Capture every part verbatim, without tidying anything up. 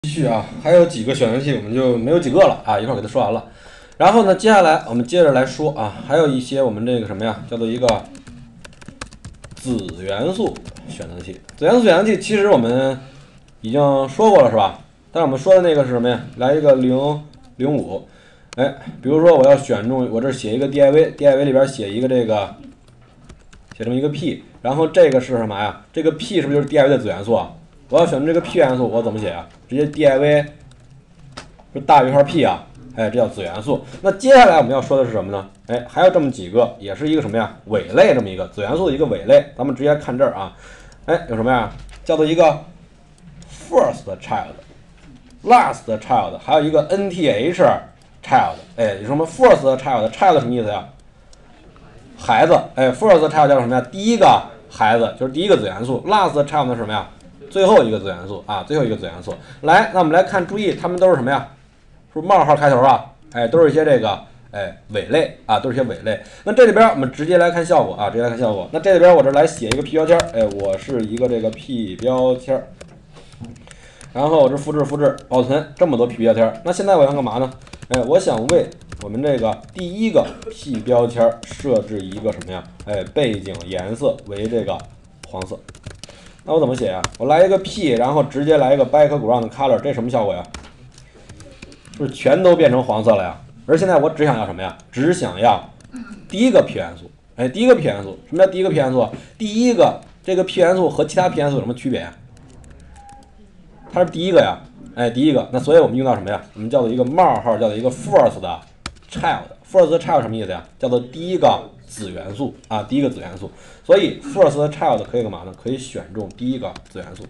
继续啊，还有几个选择题我们就没有几个了啊，一块儿给它说完了。然后呢，接下来我们接着来说啊，还有一些我们这个什么呀，叫做一个子元素选择题。子元素选择题其实我们已经说过了是吧？但是我们说的那个是什么呀？来一个零零五，哎，比如说我要选中，我这写一个 D I V，D I V 里边写一个这个，写这么一个 P， 然后这个是什么呀？这个 P 是不是就是 D I V 的子元素啊？我要选中这个 P 元素，我怎么写啊？直接 D I V 就大于号 P 啊，哎，这叫子元素。那接下来我们要说的是什么呢？哎，还有这么几个，也是一个什么呀？伪类，这么一个子元素的一个伪类。咱们直接看这儿啊，哎，有什么呀？叫做一个 first child、last child， 还有一个 N T H child。哎，有什么 first child？child 什么意思呀？孩子。哎 ，first child 叫什么呀？第一个孩子就是第一个子元素。last child 是什么呀？最后一个子元素啊，最后一个子元素。来，那我们来看，注意，它们都是什么呀？是不是冒号开头啊？哎，都是一些这个哎伪类啊，都是一些伪类。那这里边我们直接来看效果啊，直接来看效果。那这里边我这来写一个 P 标签，哎，我是一个这个 P 标签，然后我这复制复制保存这么多 P 标签。那现在我要干嘛呢？哎，我想为我们这个第一个 P 标签设置一个什么呀？哎，背景颜色为这个黄色。那我怎么写呀？我来一个 P， 然后直接来一个 background color， 这什么效果呀？是不是全都变成黄色了呀？而现在我只想要什么呀？只想要第一个 P 元素。哎，第一个 P 元素，什么叫第一个 P 元素？第一个这个 P 元素和其他 P 元素有什么区别呀？它是第一个呀。哎，第一个。那所以我们用到什么呀？我们叫做一个冒号，叫做一个 first child。first child 什么意思呀？叫做第一个子元素啊，第一个子元素。所以 first child 可以干嘛呢？可以选中第一个子元素。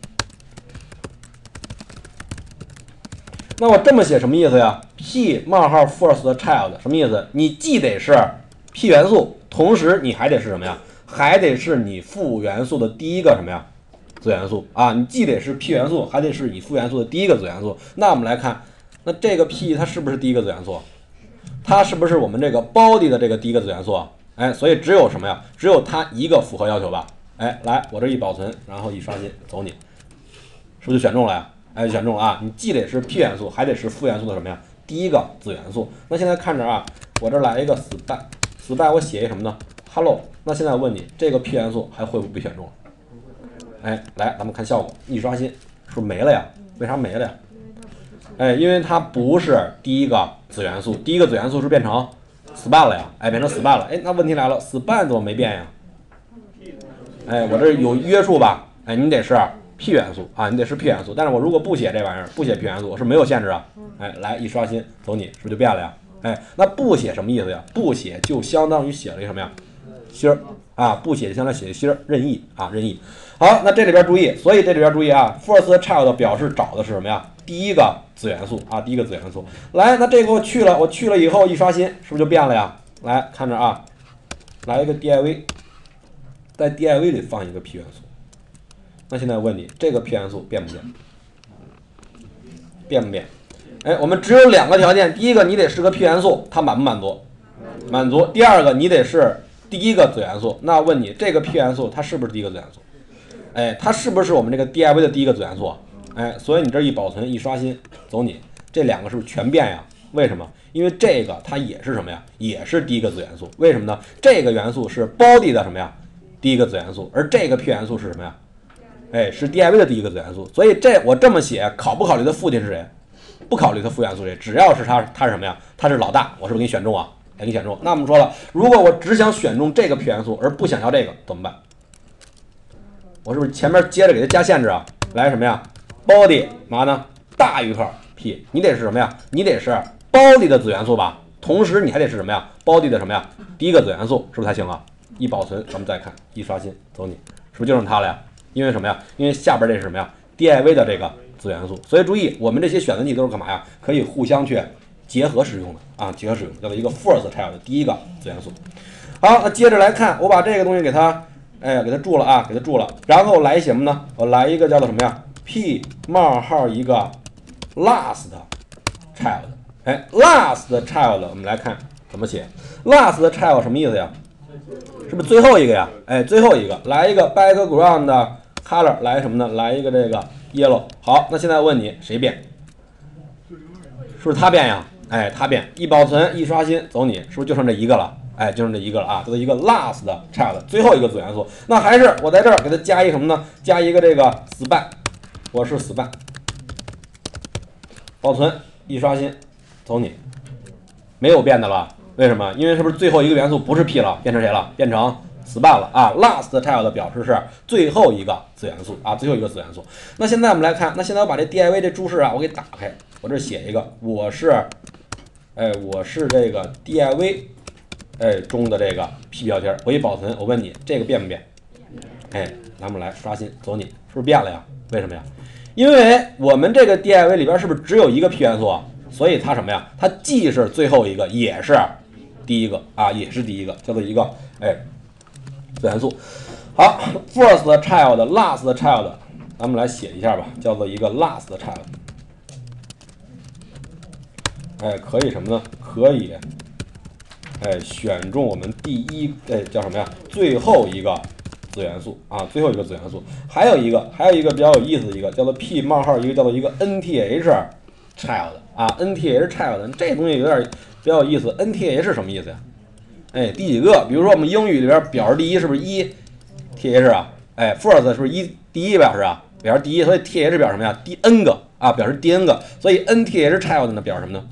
那我这么写什么意思呀 ？P 冒号 first child 什么意思？你既得是 P 元素，同时你还得是什么呀？还得是你副元素的第一个什么呀？子元素啊，你既得是 P 元素，还得是你副元素的第一个子元素。那我们来看，那这个 P 它是不是第一个子元素？它是不是我们这个 body 的这个第一个子元素？哎，所以只有什么呀？只有它一个符合要求吧？哎，来，我这一保存，然后一刷新，走你，是不是就选中了呀？哎，选中了啊！你既得是 P 元素，还得是副元素的什么呀？第一个子元素。那现在看着啊，我这来一个 spy，spy 我写一什么呢 ？hello。那现在我问你，这个 P 元素还会不会被选中了？哎，来，咱们看效果，一刷新，是不是没了呀？为啥没了呀？哎，因为它不是第一个子元素，第一个子元素是变成 span 了呀，哎，变成 span 了。哎，那问题来了 ，span 怎么没变呀？哎，我这有约束吧？哎，你得是 P 元素啊，你得是 P 元素。但是我如果不写这玩意儿，不写 P 元素，我是没有限制啊。哎，来一刷新，走你，是不是就变了呀？哎，那不写什么意思呀？不写就相当于写了一个什么呀？芯儿啊，不写就相当于写芯儿，任意啊，任意。好，那这里边注意，所以这里边注意啊 ，first child 表示找的是什么呀？第一个子元素啊，第一个子元素。来，那这个我去了，我去了以后一刷新，是不是就变了呀？来看着啊，来一个 D I V， 在 D I V 里放一个 P 元素。那现在问你，这个 P 元素变不变？变不变？哎，我们只有两个条件，第一个你得是个 P 元素，它满不满足？满足。第二个你得是第一个子元素。那问你，这个 P 元素它是不是第一个子元素？哎，它是不是我们这个 D I V 的第一个子元素？哎，所以你这一保存一刷新，走你，这两个是不是全变呀？为什么？因为这个它也是什么呀？也是第一个子元素。为什么呢？这个元素是 body 的什么呀？第一个子元素，而这个 P 元素是什么呀？哎，是 D I V 的第一个子元素。所以这我这么写，考不考虑他父亲是谁？不考虑他副元素谁，只要是他，他是什么呀？他是老大，我是不是给你选中啊？哎，给你选中。那我们说了，如果我只想选中这个 P 元素，而不想要这个，怎么办？我是不是前面接着给它加限制啊？来什么呀 ？body 嘛呢？大于号 P， 你得是什么呀？你得是 body 的子元素吧？同时你还得是什么呀 ？body 的什么呀？第一个子元素，是不是才行啊？一保存，咱们再看，一刷新，走你，是不是就剩它了呀？因为什么呀？因为下边这是什么呀 ？D I V 的这个子元素。所以注意，我们这些选择题都是干嘛呀？可以互相去结合使用的啊，结合使用，叫做一个 first child 的第一个子元素。好，那接着来看，我把这个东西给它。哎，给它注了啊，给它注了，然后来什么呢？我来一个叫做什么呀 ？P 冒号一个 last child， 哎 ，last child， 我们来看怎么写 last child 什么意思呀？是不是最后一个呀？哎，最后一个，来一个 background color， 来什么呢？来一个这个 yellow。好，那现在问你谁变？是不是它变呀？哎，它变。一保存，一刷新，走你，是不是就剩这一个了？哎，就剩这一个了啊，这是一个 last child 最后一个子元素。那还是我在这儿给它加一个什么呢？加一个这个 span， 我是 span， 保存，一刷新，走你，没有变的了。为什么？因为是不是最后一个元素不是 p 了，变成谁了？变成 span 了啊 ！last child 表示是最后一个子元素啊，最后一个子元素。那现在我们来看，那现在我把这 div 这注释啊，我给打开，我这写一个，我是，哎，我是这个 div， 哎中的这个 p 标签，我一保存，我问你这个变不变？哎，咱们来刷新，走你，是不是变了呀？为什么呀？因为我们这个 div 里边是不是只有一个 p 元素啊？所以它什么呀？它既是最后一个，也是第一个啊，也是第一个，叫做一个哎子元素。好 ，first child、last child， 咱们来写一下吧，叫做一个 last child。哎，可以什么呢？可以哎选中我们第一哎叫什么呀？最后一个子元素啊，最后一个子元素。还有一个，还有一个比较有意思的一个叫做 p 冒号，一个叫做一个 nth child 啊 ，nth child 这东西有点比较有意思。nth 是什么意思呀？哎，第几个？比如说我们英语里边表示第一是不是一 th 啊？哎 ，first 是不是一第一表示啊？表示第一，所以 th 表示什么呀？第 n 个啊，表示第 n 个，所以 nth child 呢表示什么呢？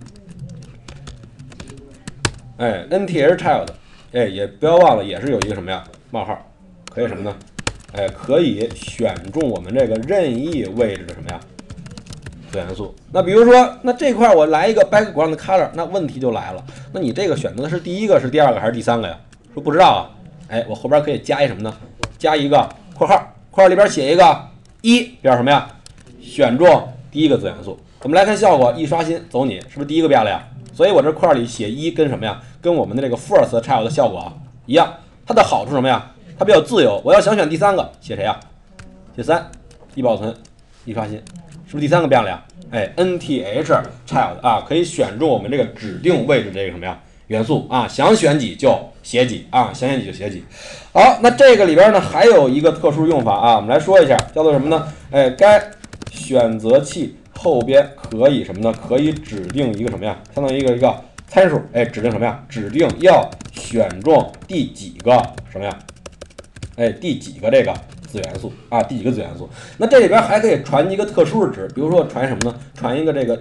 哎 ，nth child， 哎，也不要忘了，也是有一个什么呀？冒号，可以什么呢？哎，可以选中我们这个任意位置的什么呀？子元素。那比如说，那这块我来一个 background color， 那问题就来了，那你这个选择的是第一个、是第二个还是第三个呀？说不知道啊。哎，我后边可以加一什么呢？加一个括号，括号里边写一个一，表示什么呀？选中第一个子元素。我们来看效果，一刷新，走你，是不是第一个变了呀？所以我这块里写一跟什么呀？跟我们的这个 first child 的效果啊一样。它的好处什么呀？它比较自由。我要想选第三个，写谁呀？写三，一保存，一刷新，是不是第三个变了呀？哎 ，nth child 啊，可以选中我们这个指定位置这个什么呀元素啊，想选几就写几啊，想选几就写几。好，那这个里边呢还有一个特殊用法啊，我们来说一下，叫做什么呢？哎，该选择器后边可以什么呢？可以指定一个什么呀？相当于一个一个参数，哎，指定什么呀？指定要选中第几个什么呀？哎，第几个这个子元素啊？第几个子元素？那这里边还可以传一个特殊的值，比如说传什么呢？传一个这个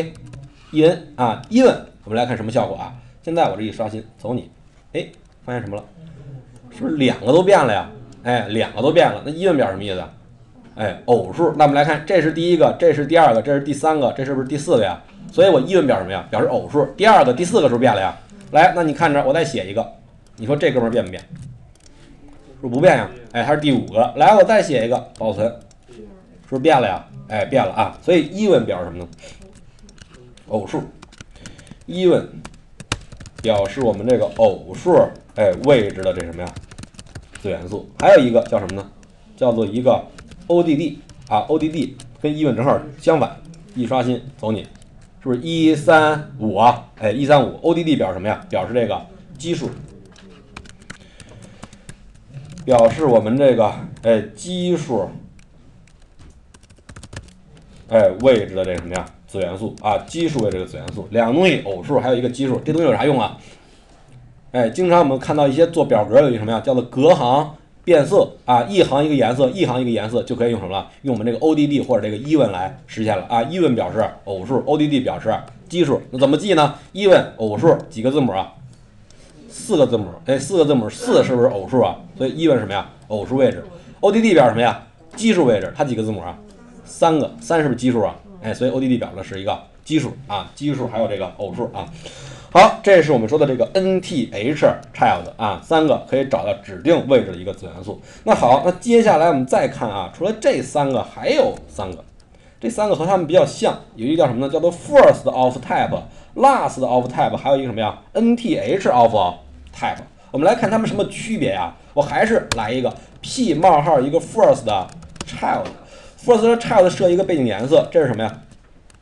ev、en 啊 even。我们来看什么效果啊？现在我这一刷新，走你，哎，发现什么了？是不是两个都变了呀？哎，两个都变了。那 even 表示什么意思啊？哎，偶数。那我们来看，这是第一个，这是第二个，这是第三个，这是不是第四个呀？所以我 even 表示什么呀？表示偶数。第二个、第四个是不是变了呀？来，那你看着，我再写一个，你说这哥们儿变不变？是不是不变呀？哎，它是第五个。来，我再写一个，保存，是不是变了呀？哎，变了啊。所以 even 表示什么呢？偶数。even 表示我们这个偶数哎位置的这什么呀子元素。还有一个叫什么呢？叫做一个 O D D 啊 ，O D D 跟 even 正好相反。一刷新，走你，是不是一三五啊？哎，一三五 O D D 表示什么呀？表示这个基数。表示我们这个哎基数哎位置的这什么呀子元素啊，基数位置的子元素，两个东西，偶数还有一个基数，这东西有啥用啊？哎，经常我们看到一些做表格有一个什么呀，叫做隔行变色啊，一行一个颜色，一行一个颜色就可以用什么了？用我们这个 O D D 或者这个 even 来实现了啊 ，even 表示偶数 ，O D D 表示基数。那怎么记呢 ？even 偶数几个字母啊？四个字母，哎，四个字母，四是不是偶数啊？所以 even 什么呀？偶数位置。O D D 表示什么呀？基数位置。它几个字母啊？三个，三是不是基数啊？哎，所以 O D D 表的是一个基数啊，基数还有这个偶数啊。好，这是我们说的这个 nth child 啊，三个可以找到指定位置的一个子元素。那好，那接下来我们再看啊，除了这三个，还有三个，这三个和它们比较像，有一个叫什么呢？叫做 first of type、last of type， 还有一个什么呀 ？nth of type。我们来看它们什么区别呀？我还是来一个 p 冒号一个 first child。first child 设一个背景颜色，这是什么呀？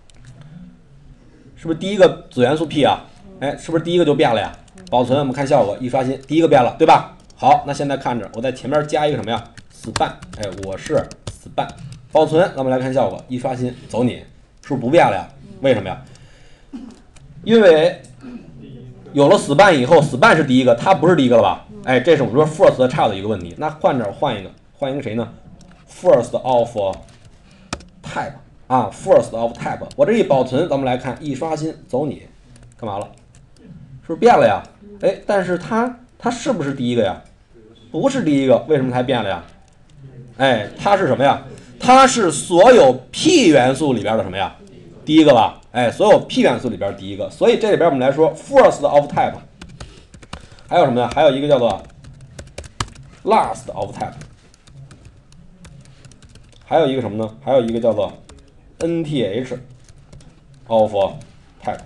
是不是第一个子元素 p 啊？哎，是不是第一个就变了呀？保存，我们看效果，一刷新，第一个变了，对吧？好，那现在看着，我在前面加一个什么呀 ？span， 哎，我是 span， 保存，咱们来看效果，一刷新走你，是不是不变了呀？为什么呀？因为有了 span 以后 ，span 是第一个，它不是第一个了吧？哎，这是我们说 first child 的一个问题。那换这儿换一个，换一个谁呢 ？first of type 啊 ，first of type。我这一保存，咱们来看，一刷新走你，干嘛了？是不是变了呀？哎，但是它它是不是第一个呀？不是第一个，为什么才变了呀？哎，它是什么呀？它是所有 P 元素里边的什么呀？第一个吧？哎，所有 P 元素里边第一个，所以这里边我们来说 first of type， 还有什么呢？还有一个叫做 last of type， 还有一个什么呢？还有一个叫做 N T H of type。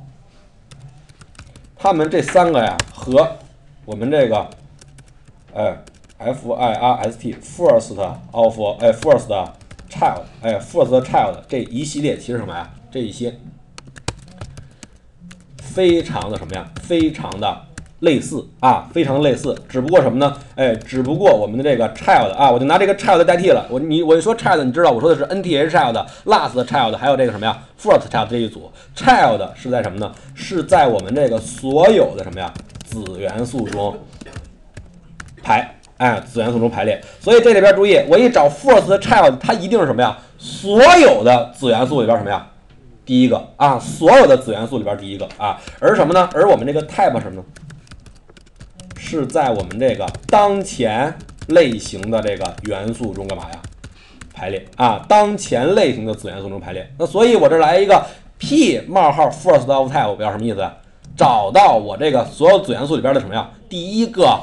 它们这三个呀，和我们这个，哎 ，F I R S T first of 哎 first child 哎 first child 这一系列其实什么呀？这一些非常的什么呀？非常的类似啊，非常类似。只不过什么呢？哎，只不过我们的这个 child 啊，我就拿这个 child 代替了。我你我一说 child， 你知道我说的是 N T H child、last child， 还有这个什么呀 first child 这一组。child 是在什么呢？是在我们这个所有的什么呀子元素中排。哎，子元素中排列，所以这里边注意，我一找 first child， 它一定是什么呀？所有的子元素里边什么呀？第一个啊，所有的子元素里边第一个啊，而什么呢？而我们这个 type 什么呢？是在我们这个当前类型的这个元素中干嘛呀？排列啊，当前类型的子元素中排列。那所以我这来一个 p 冒号 first of type 表示什么意思？找到我这个所有子元素里边的什么呀？第一个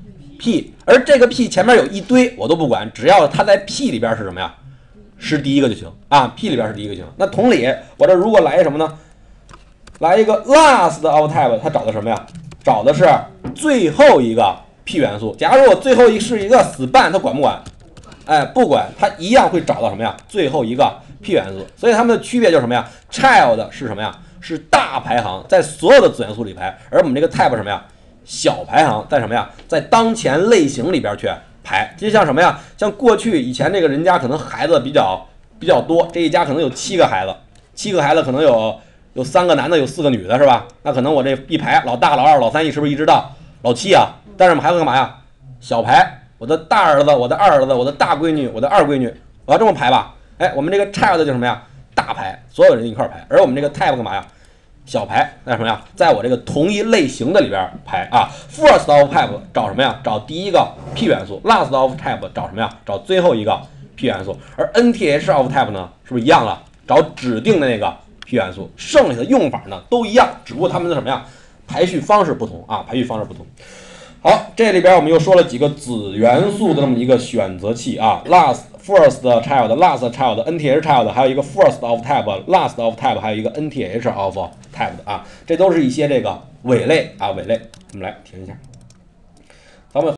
P， 而这个 P 前面有一堆我都不管，只要它在 P 里边是什么呀？是第一个就行啊 ，P 里边是第一个就行。那同理，我这如果来什么呢？来一个 last of type， 它找的什么呀？找的是最后一个 P 元素。假如我最后一是一个 span， 它管不管？哎，不管，它一样会找到什么呀？最后一个 P 元素。所以它们的区别就是什么呀 ？child 是什么呀？是大排行，在所有的子元素里排，而我们这个 type 什么呀？小排行在什么呀？在当前类型里边去排。就像什么呀？像过去以前这个人家可能孩子比较比较多，这一家可能有七个孩子，七个孩子可能有有三个男的，有四个女的，是吧？那可能我这一排老大、老二、老三，一是不是一直到老七啊？但是我们还会干嘛呀？小排，我的大儿子、我的二儿子、我的大闺女、我的二闺女，我要这么排吧？哎，我们这个 child 就什么呀？大排，所有人一块排，而我们这个 type 干嘛呀？小排在什么呀？在我这个同一类型的里边排啊。First of type 找什么呀？找第一个 P 元素。Last of type 找什么呀？找最后一个 P 元素。而 N T H of type 呢，是不是一样了？找指定的那个 P 元素。剩下的用法呢都一样，只不过它们的什么呀？排序方式不同啊，排序方式不同。好，这里边我们又说了几个子元素的这么一个选择器啊 ，last first child、last child、N T H child， 还有一个 first of type、last of type， 还有一个 N T H of type 的啊，这都是一些这个伪类啊伪类，我们来听一下。